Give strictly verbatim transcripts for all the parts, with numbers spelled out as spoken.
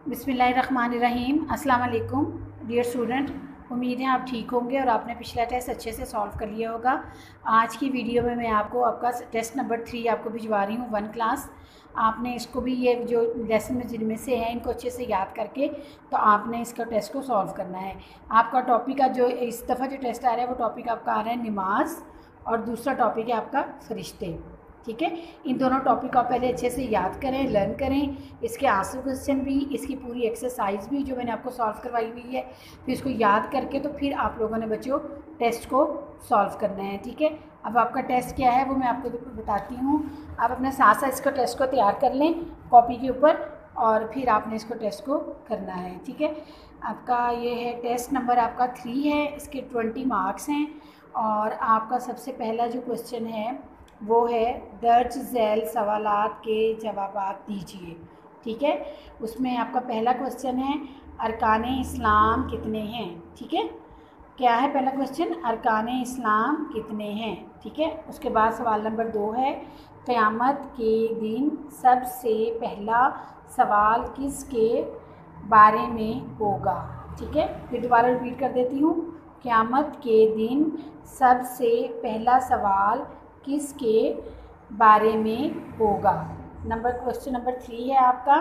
बिस्मिल्लाहिर्रहमानिर्रहीम। अस्सलाम वालेकुम डियर स्टूडेंट, उम्मीद है आप ठीक होंगे और आपने पिछला टेस्ट अच्छे से सॉल्व कर लिया होगा। आज की वीडियो में मैं आपको आपका टेस्ट नंबर थ्री आपको भिजवा रही हूँ, वन क्लास। आपने इसको भी ये जो लेसन में जिनमें से हैं इनको अच्छे से याद करके तो आपने इसका टेस्ट को सॉल्व करना है। आपका टॉपिक का जो इस दफ़ा जो टेस्ट आ रहा है वो टॉपिक आपका आ रहा है नमाज, और दूसरा टॉपिक है आपका फरिश्ते। ठीक है, इन दोनों टॉपिक को आप पहले अच्छे से याद करें, लर्न करें। इसके आंसर क्वेश्चन भी, इसकी पूरी एक्सरसाइज भी जो मैंने आपको सॉल्व करवाई हुई है, फिर इसको याद करके तो फिर आप लोगों ने बच्चों टेस्ट को सॉल्व करना है। ठीक है, अब आपका टेस्ट क्या है वो मैं आपको बताती हूँ। आप अपने साथ साथ इसको टेस्ट को तैयार कर लें कॉपी के ऊपर, और फिर आपने इसको टेस्ट को करना है। ठीक है, आपका ये है टेस्ट नंबर आपका थ्री है, इसके ट्वेंटी मार्क्स हैं। और आपका सबसे पहला जो क्वेश्चन है वो है दर्ज झैल सवालात के जवाबात दीजिए। ठीक है, उसमें आपका पहला क्वेश्चन है अरकाने इस्लाम कितने हैं। ठीक है, क्या है पहला क्वेश्चन, अरकाने इस्लाम कितने हैं। ठीक है, उसके बाद सवाल नंबर दो है क़यामत के दिन सबसे पहला सवाल किसके बारे में होगा। ठीक है, फिर दोबारा रिपीट कर देती हूँ, क़यामत के दिन सबसे पहला सवाल किसके बारे में होगा। नंबर क्वेश्चन नंबर थ्री है आपका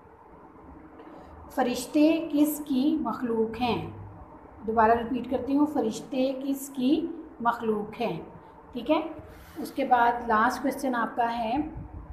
फरिश्ते किसकी मखलूक हैं। दोबारा रिपीट करती हूँ, फरिश्ते किसकी मखलूक हैं। ठीक है, उसके बाद लास्ट क्वेश्चन आपका है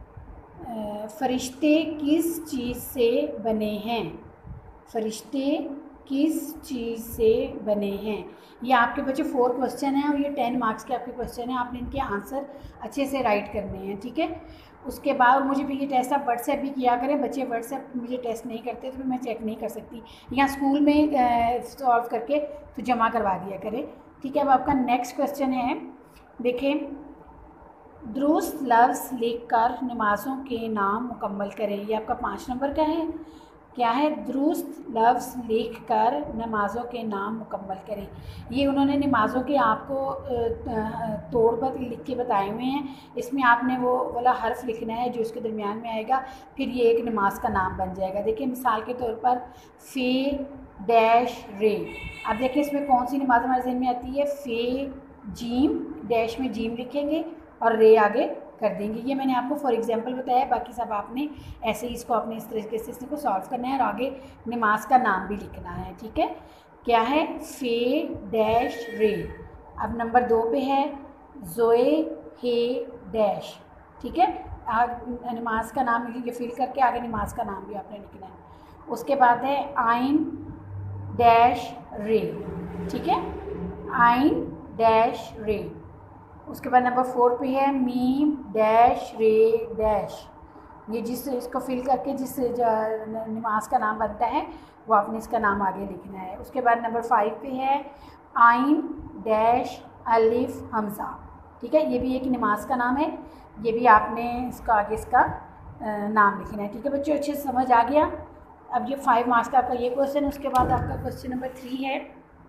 फरिश्ते किस चीज़ से बने हैं। फरिश्ते किस चीज़ से बने हैं। ये आपके बच्चे फोर क्वेश्चन हैं और ये टेन मार्क्स के आपके क्वेश्चन हैं। आपने इनके आंसर अच्छे से राइट करने हैं। ठीक है, उसके बाद मुझे भी ये टेस्ट आप व्हाट्सएप भी किया करें। बच्चे व्हाट्सएप मुझे टेस्ट नहीं करते तो मैं चेक नहीं कर सकती, यहाँ स्कूल में सॉल्व करके तो जमा करवा दिया करें। ठीक है, अब आपका नेक्स्ट क्वेश्चन है, देखें, दुरुस्त लफ्ज़ लिख कर नमाज़ों के नाम मुकम्मल करें। ये आपका पाँच नंबर का है। क्या है, दुरुस्त लफ्ज़ लिख कर नमाज़ों के नाम मुकम्मल करें। ये उन्होंने नमाज़ों के आपको तोड़ पर लिख के बताए हुए हैं। इसमें आपने वो वाला हर्फ लिखना है जो उसके दरमियान में आएगा, फिर ये एक नमाज का नाम बन जाएगा। देखिए मिसाल के तौर पर फ़े डैश रे। अब देखिए इसमें कौन सी नमाज हमारे ज़हन में आती है, फ़े जीम, डैश में जीम लिखेंगे और रे आगे कर देंगे। ये मैंने आपको फॉर एग्जांपल बताया, बाकी सब आपने ऐसे ही इसको अपने इस तरीके से इसको सॉल्व करना है और आगे नमाज का नाम भी लिखना है। ठीक है, क्या है, फ़े डैश रे। अब नंबर दो पे है ज़ोए हे डैश। ठीक है, नमाज का नाम लिखिए, फिल करके आगे नमाज का नाम भी आपने लिखना है। उसके बाद है आइन डैश रे। ठीक है, आइन डैश रे। उसके बाद नंबर फोर पे है मीम डैश रे डैश। ये जिस इसको फिल करके जिस नमाज का नाम बनता है वो आपने इसका नाम आगे लिखना है। उसके बाद नंबर फाइव पे है आइन डैश अलिफ हमज़ा। ठीक है, ये भी एक नमाज का नाम है, ये भी आपने इसका आगे इसका नाम लिखना है। ठीक है बच्चों, अच्छे से समझ आ गया। अब ये फाइव मार्क्स का आपका ये क्वेश्चन। उसके बाद आपका क्वेश्चन नंबर थ्री है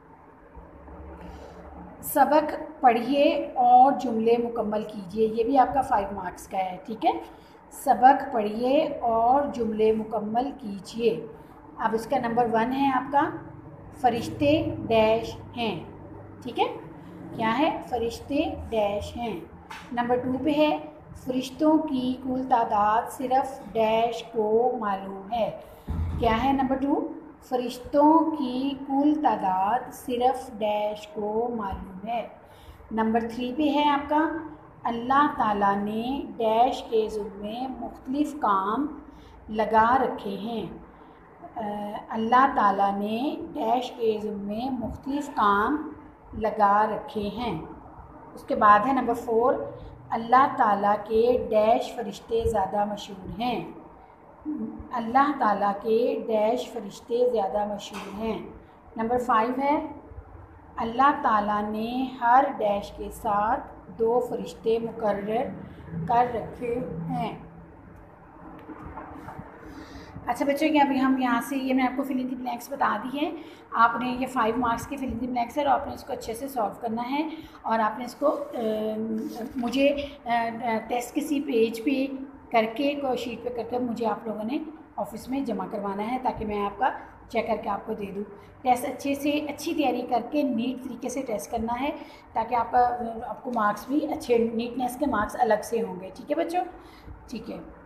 सबक पढ़िए और जुमले मुकम्मल कीजिए। ये भी आपका फाइव मार्क्स का है। ठीक है, सबक पढ़िए और जुमले मुकम्मल कीजिए। अब इसका नंबर वन है आपका फरिश्ते डैश हैं। ठीक है, क्या है, फरिश्ते डैश हैं। नंबर टू पे है फरिश्तों की कुल तादाद सिर्फ डैश को मालूम है। क्या है नंबर टू, फरिश्तों की कुल तादाद सिर्फ डैश को मालूम है। नंबर थ्री पे है आपका अल्लाह ताला ने डैश के ज़ुम्मे मुख्तलिफ़ काम लगा रखे हैं। अल्लाह ताला ने डैश के ज़ुम्मे मुख्तलिफ़ काम लगा रखे हैं। उसके बाद है नंबर फोर अल्लाह ताला के डैश फरिश्ते ज़्यादा मशहूर हैं। अल्लाह ताला के डैश फरिश्ते ज़्यादा मशहूर हैं। नंबर फाइव है अल्लाह ताला ने हर डैश के साथ दो फरिश्ते मुकर्रर कर रखे हैं। अच्छा बच्चों, कि अभी हम यहाँ से ये मैं आपको फिल इन द ब्लैंक्स बता दी है। आपने ये फाइव मार्क्स के फिल इन द ब्लैंक्स है और आपने इसको अच्छे से सॉल्व करना है। और आपने इसको आ, मुझे आ, टेस्ट किसी पेज पे करके कोई शीट पे करके मुझे आप लोगों ने ऑफिस में जमा करवाना है, ताकि मैं आपका चेक करके आपको दे दूँ। टेस्ट अच्छे से अच्छी तैयारी करके नीट तरीके से टेस्ट करना है, ताकि आपका आपको मार्क्स भी अच्छे, नीटनेस के मार्क्स अलग से होंगे। ठीक है बच्चों, ठीक है।